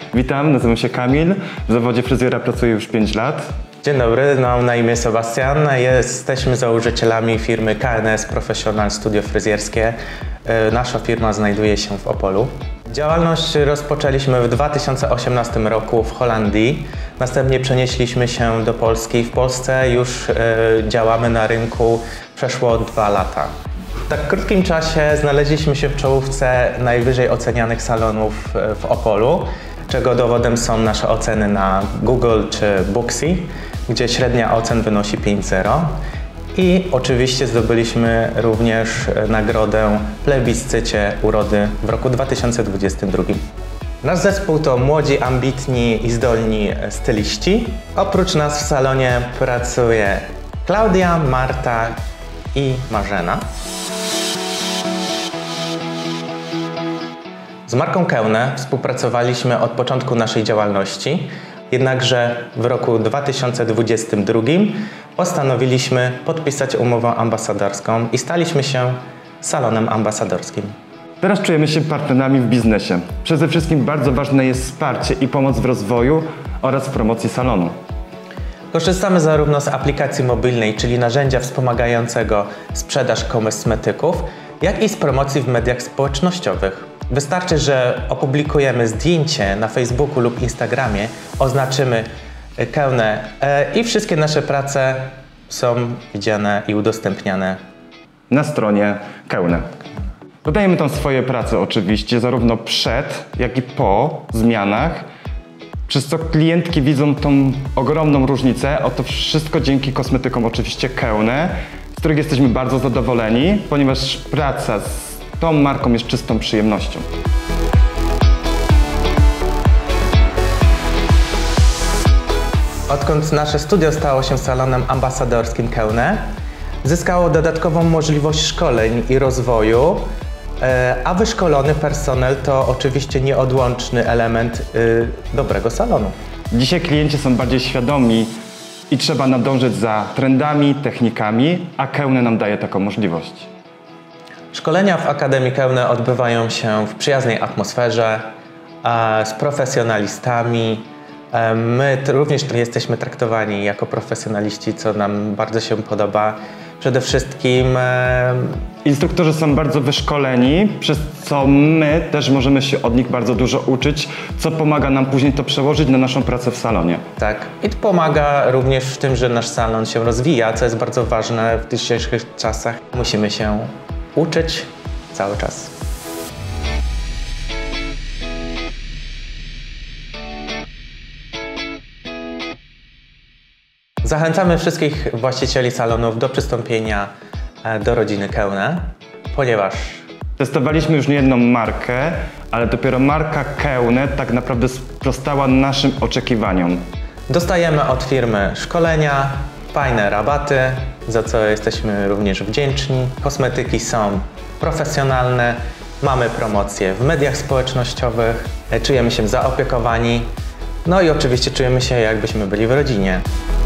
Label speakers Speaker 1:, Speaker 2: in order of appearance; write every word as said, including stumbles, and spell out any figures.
Speaker 1: Witam, nazywam się Kamil. W zawodzie fryzjera pracuję już pięć lat.
Speaker 2: Dzień dobry, mam na imię Sebastian. Jesteśmy założycielami firmy K N S Professional Studio Fryzjerskie. Nasza firma znajduje się w Opolu. Działalność rozpoczęliśmy w dwa tysiące osiemnastym roku w Holandii. Następnie przenieśliśmy się do Polski. W Polsce już działamy na rynku przeszło dwa lata. W tak krótkim czasie znaleźliśmy się w czołówce najwyżej ocenianych salonów w Opolu, czego dowodem są nasze oceny na Google czy Booksy, gdzie średnia ocen wynosi pięć zero. I oczywiście zdobyliśmy również nagrodę w plebiscycie urody w roku dwa tysiące dwudziestym drugim. Nasz zespół to młodzi, ambitni i zdolni styliści. Oprócz nas w salonie pracuje Klaudia, Marta i Marzena. Z marką Keune współpracowaliśmy od początku naszej działalności, jednakże w roku dwa tysiące dwudziestym drugim postanowiliśmy podpisać umowę ambasadorską i staliśmy się salonem ambasadorskim.
Speaker 1: Teraz czujemy się partnerami w biznesie. Przede wszystkim bardzo ważne jest wsparcie i pomoc w rozwoju oraz w promocji salonu.
Speaker 2: Korzystamy zarówno z aplikacji mobilnej, czyli narzędzia wspomagającego sprzedaż kosmetyków, jak i z promocji w mediach społecznościowych. Wystarczy, że opublikujemy zdjęcie na Facebooku lub Instagramie, oznaczymy Keune i wszystkie nasze prace są widziane i udostępniane
Speaker 1: na stronie Keune. Dodajemy tam swoje prace oczywiście, zarówno przed, jak i po zmianach, przez co klientki widzą tą ogromną różnicę. Oto wszystko dzięki kosmetykom oczywiście Keune, z których jesteśmy bardzo zadowoleni, ponieważ praca z tą marką jest czystą przyjemnością.
Speaker 2: Odkąd nasze studio stało się salonem ambasadorskim Keune, zyskało dodatkową możliwość szkoleń i rozwoju, a wyszkolony personel to oczywiście nieodłączny element dobrego salonu.
Speaker 1: Dzisiaj klienci są bardziej świadomi i trzeba nadążyć za trendami, technikami, a Keune nam daje taką możliwość.
Speaker 2: Szkolenia w Akademii Keune odbywają się w przyjaznej atmosferze, z profesjonalistami. My również jesteśmy traktowani jako profesjonaliści, co nam bardzo się podoba. Przede wszystkim
Speaker 1: instruktorzy są bardzo wyszkoleni, przez co my też możemy się od nich bardzo dużo uczyć, co pomaga nam później to przełożyć na naszą pracę w salonie.
Speaker 2: Tak, i to pomaga również w tym, że nasz salon się rozwija, co jest bardzo ważne w dzisiejszych czasach. Musimy się uczyć cały czas. Zachęcamy wszystkich właścicieli salonów do przystąpienia do rodziny Keune, ponieważ
Speaker 1: testowaliśmy już niejedną markę, ale dopiero marka Keune tak naprawdę sprostała naszym oczekiwaniom.
Speaker 2: Dostajemy od firmy szkolenia, fajne rabaty, za co jesteśmy również wdzięczni. Kosmetyki są profesjonalne, mamy promocje w mediach społecznościowych, czujemy się zaopiekowani, no i oczywiście czujemy się, jakbyśmy byli w rodzinie.